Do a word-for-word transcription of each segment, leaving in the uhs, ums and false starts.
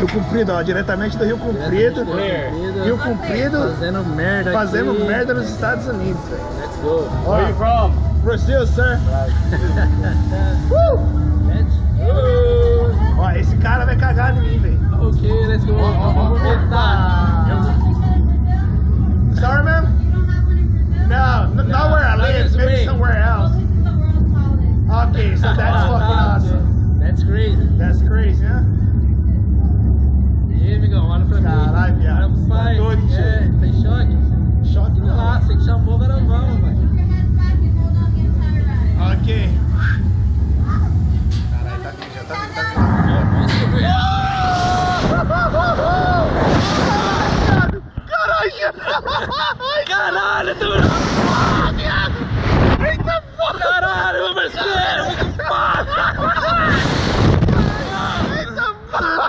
Rio Comprido, ó, diretamente do Rio Comprido. Rio Comprido. Fazendo merda Fazendo aqui. merda nos Estados Unidos, velho. Let's go. Where are you from? Brazil, sir. uh! Let's go. Ó, esse cara vai cagar em mim, velho. Ok, let's go. Vamos vomitar. Sorry, ma'am? No, no, not where I live, maybe me. somewhere else. Okay, so that's fucking awesome. That's crazy. That's crazy, huh? E aí, amigão, olha pra mim. Caralho, viado. Pai, Tá doido, é, tio. tá em choque? Choque Olha não. lá, você que chamou, agora vamos, velho. Ok. Caralho, tá vindo, já tá vindo, tá vindo. Caralho! Caralho, tu... Eita porra! Caralho, meu parceiro, muito foda! Eita porra!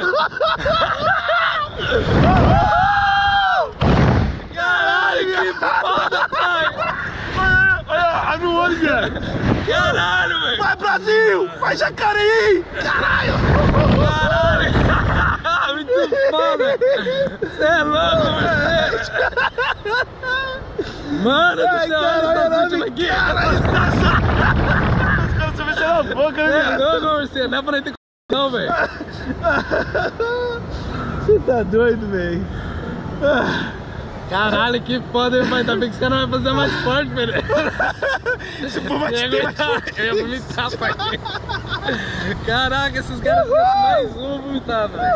Caralho, que foda, pai! Olha, abre o olho, velho! Caralho, velho! Vai, Brasil! Vai, Jacareí! Caralho! Caralho! Muito foda! Você é louco, parceiro! Mano do céu, olha essa última aqui! Caralho, os caras estão mexendo a boca, né, Você é velho? louco, parceiro! Não é pra nem ter c... não, velho! Você tá doido, velho? Caralho, que foda, meu pai! Ainda bem que os caras não vão fazer mais forte, velho! Se for mais Eu ia vomitar, eu ia vomitar, pai! Caraca, esses caras são mais um, vou vomitar, velho!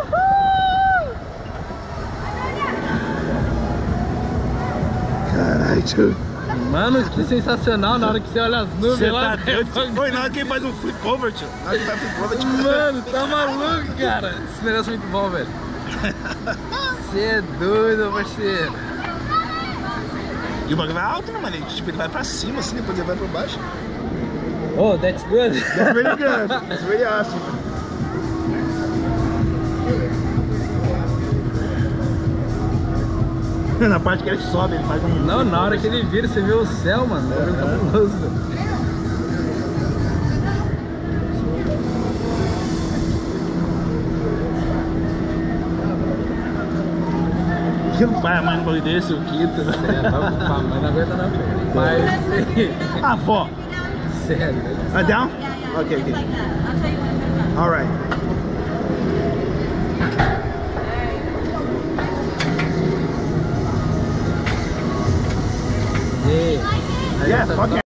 Caralho, tio. Mano, que sensacional na hora que você olha as nuvens Você lá. tá doido? Oi, na hora que ele faz um flip over, tio. Na hora que faz um flip over, tio. Mano, tá maluco, cara. Esse negócio é muito bom, velho. Você é doido, parceiro. E o bagulho vai alto, né, mano? Ele, tipo, ele vai pra cima, assim, depois ele vai pra baixo. Oh, that's good. That's really good. That's really awesome. Na parte que ele sobe, ele faz um... Não, na hora que ele vira, você vê o céu, mano. É cabuloso. Que não pai, a mãe no bagulho desse, o Quito. É, vai pro pai, mas não aguenta não. Mas, Ah, avó. sério. Uh, down? Okay, okay. All right. Yeah. Yeah, fuck it.